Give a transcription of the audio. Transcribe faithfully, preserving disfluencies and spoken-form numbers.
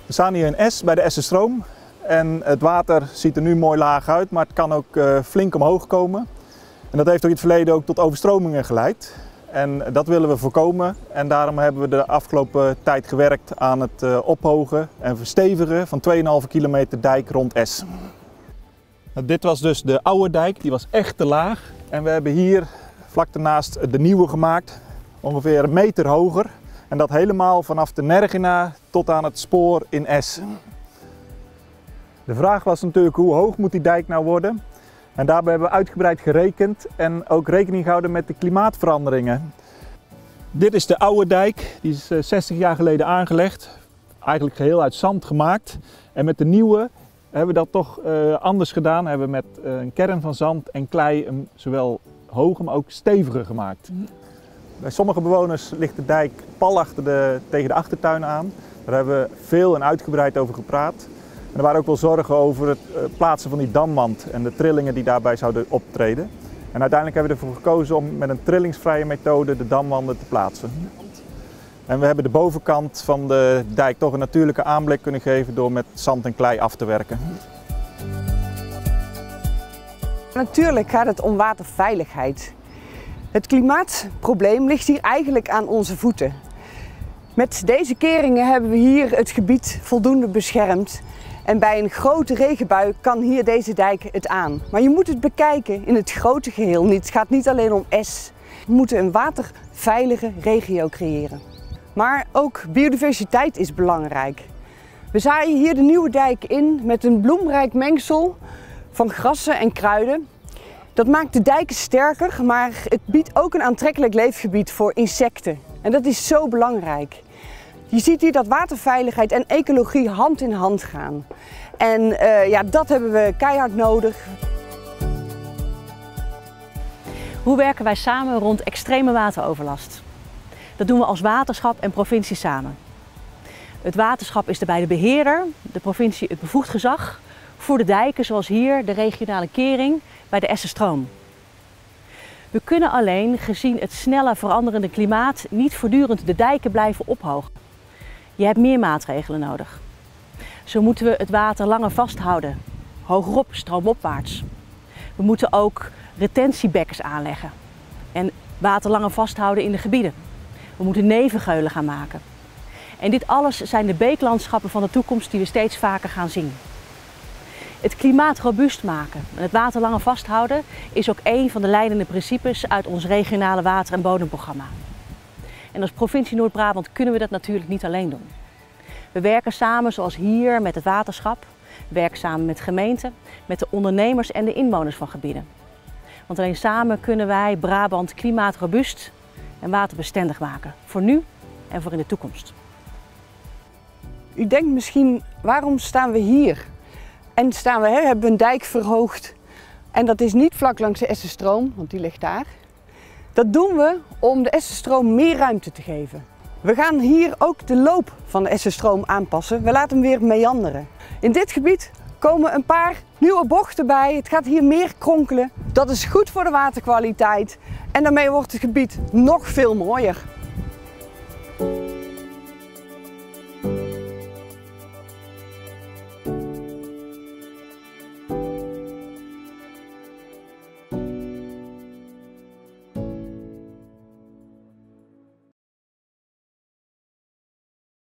We staan hier in Es bij de Esserstroom en het water ziet er nu mooi laag uit, maar het kan ook uh, flink omhoog komen. En dat heeft ook in het verleden ook tot overstromingen geleid. En dat willen we voorkomen en daarom hebben we de afgelopen tijd gewerkt aan het uh, ophogen en verstevigen van twee komma vijf kilometer dijk rond Es. Nou, dit was dus de oude dijk, die was echt te laag. En we hebben hier vlak daarnaast de nieuwe gemaakt, ongeveer een meter hoger. En dat helemaal vanaf de Nergina tot aan het spoor in Es. De vraag was natuurlijk hoe hoog moet die dijk nou worden? En daarbij hebben we uitgebreid gerekend en ook rekening gehouden met de klimaatveranderingen. Dit is de oude dijk, die is zestig jaar geleden aangelegd. Eigenlijk geheel uit zand gemaakt. En met de nieuwe hebben we dat toch uh, anders gedaan. We hebben met uh, een kern van zand en klei hem zowel hoger, maar ook steviger gemaakt. Bij sommige bewoners ligt de dijk pal achter de, tegen de achtertuin aan. Daar hebben we veel en uitgebreid over gepraat. En er waren ook wel zorgen over het uh, plaatsen van die damwand en de trillingen die daarbij zouden optreden. En uiteindelijk hebben we ervoor gekozen om met een trillingsvrije methode de damwanden te plaatsen. En we hebben de bovenkant van de dijk toch een natuurlijke aanblik kunnen geven door met zand en klei af te werken. Natuurlijk gaat het om waterveiligheid. Het klimaatprobleem ligt hier eigenlijk aan onze voeten. Met deze keringen hebben we hier het gebied voldoende beschermd. En bij een grote regenbui kan hier deze dijk het aan. Maar je moet het bekijken in het grote geheel niet. Het gaat niet alleen om Es. We moeten een waterveilige regio creëren. Maar ook biodiversiteit is belangrijk. We zaaien hier de nieuwe dijk in met een bloemrijk mengsel van grassen en kruiden. Dat maakt de dijken sterker, maar het biedt ook een aantrekkelijk leefgebied voor insecten. En dat is zo belangrijk. Je ziet hier dat waterveiligheid en ecologie hand in hand gaan. En uh, ja, dat hebben we keihard nodig. Hoe werken wij samen rond extreme wateroverlast? Dat doen we als waterschap en provincie samen. Het waterschap is daarbij de beheerder, de provincie het bevoegd gezag voor de dijken zoals hier de regionale kering bij de Esserstroom. We kunnen alleen, gezien het snelle veranderende klimaat, niet voortdurend de dijken blijven ophogen. Je hebt meer maatregelen nodig. Zo moeten we het water langer vasthouden, hogerop, stroomopwaarts. We moeten ook retentiebekkens aanleggen en water langer vasthouden in de gebieden. We moeten nevengeulen gaan maken. En dit alles zijn de beeklandschappen van de toekomst die we steeds vaker gaan zien. Het klimaat robuust maken en het water langer vasthouden is ook een van de leidende principes uit ons regionale water- en bodemprogramma. En als provincie Noord-Brabant kunnen we dat natuurlijk niet alleen doen. We werken samen zoals hier met het waterschap, we werken samen met gemeenten, met de ondernemers en de inwoners van gebieden. Want alleen samen kunnen wij Brabant klimaatrobuust en waterbestendig maken, voor nu en voor in de toekomst. U denkt misschien, waarom staan we hier? En staan we, hè, hebben we een dijk verhoogd en dat is niet vlak langs de Esserstroom, want die ligt daar. Dat doen we om de Esserstroom meer ruimte te geven. We gaan hier ook de loop van de Esserstroom aanpassen. We laten hem weer meanderen. In dit gebied komen een paar nieuwe bochten bij. Het gaat hier meer kronkelen. Dat is goed voor de waterkwaliteit en daarmee wordt het gebied nog veel mooier.